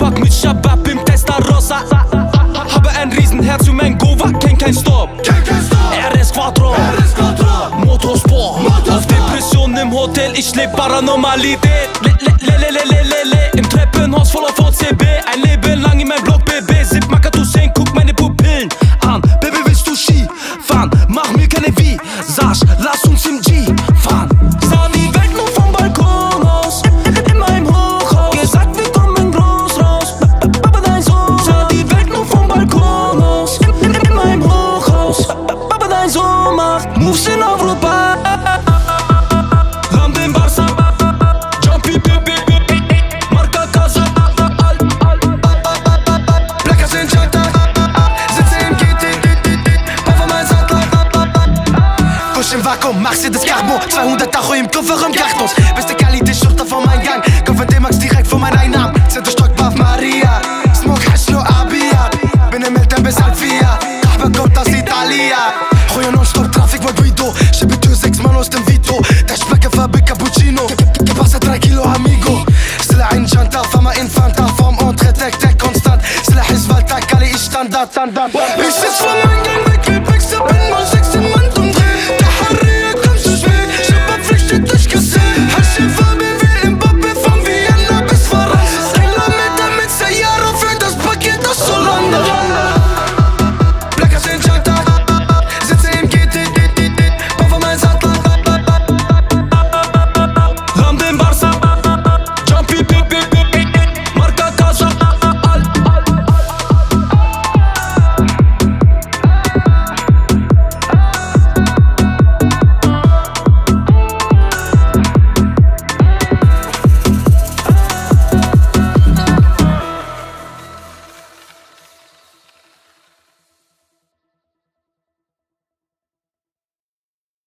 fuck mit Shabab im Testarossa. Habe ein Riesenherz für mein Gova, kenn kein Stop. RS Quattro, Motorsport. Auf Depression im Hotel, ich leb Paranormalität. Im Treppenhaus voller VCB. Ein Leben lang in meinem Block BB. Sipp Makatushen, guck meine Pupillen an. Baby, willst du Ski fahren? Mach mir keine Visage, lass uns im G fahren. Sah die Welt nur vom Balkon aus, in meinem Hochhaus. Gesagt, wir kommen groß raus, Baba dein Sohn. Sah die Welt nur vom Balkon aus, in meinem Hochhaus. Baba dein Sohn macht Moves in Avrupa. Land in Barca, Jumpy Baby, Marca Casa, Blacker sind Janta, sitze im GT, Papa mein Sattler. Push im Vakuum, mach sie das Carbon, 200 Tacho im Kofferraum, Kartons. Beste Qualität, Schurter vor meinem Gang, Kopf in D-Max direkt vor meinen Einnahmen. Zentrum Stock, Baf Maria, Smoke, Haschlo, Abia. Bin im Eltern bis halb 4, Nachbar kommt aus Italia. Heuer nonstop, Traffic, mal Guido. Schippe 6 Mann aus dem Vito. Der Specker Farbe Cappuccino. Gepasst 3 Kilo Amigo. Stille ein Janta, Fama Infanta. Vom Entre, Tech, konstant. Stille Hisvalta, Kali, ich Standard. Ich sitz vor